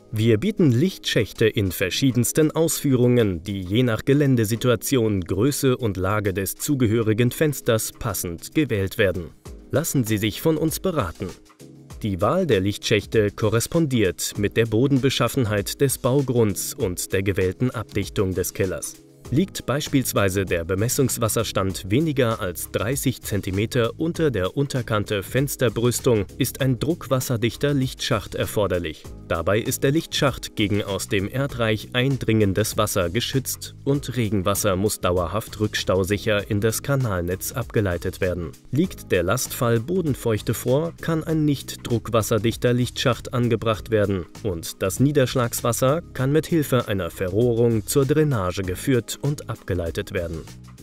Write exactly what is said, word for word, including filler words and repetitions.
Wir bieten Lichtschächte in verschiedensten Ausführungen, die je nach Geländesituation, Größe und Lage des zugehörigen Fensters passend gewählt werden. Lassen Sie sich von uns beraten. Die Wahl der Lichtschächte korrespondiert mit der Bodenbeschaffenheit des Baugrunds und der gewählten Abdichtung des Kellers. Liegt beispielsweise der Bemessungswasserstand weniger als dreißig Zentimeter unter der Unterkante Fensterbrüstung, ist ein druckwasserdichter Lichtschacht erforderlich. Dabei ist der Lichtschacht gegen aus dem Erdreich eindringendes Wasser geschützt und Regenwasser muss dauerhaft rückstausicher in das Kanalnetz abgeleitet werden. Liegt der Lastfall Bodenfeuchte vor, kann ein nicht druckwasserdichter Lichtschacht angebracht werden und das Niederschlagswasser kann mit Hilfe einer Verrohrung zur Drainage geführt und abgeleitet werden.